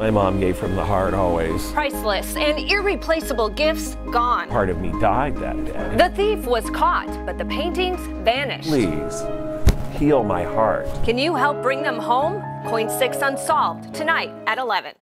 My mom gave from the heart always. Priceless and irreplaceable gifts gone. Part of me died that day. The thief was caught, but the paintings vanished. Please, heal my heart. Can you help bring them home? Coin 6 Unsolved, tonight at 11.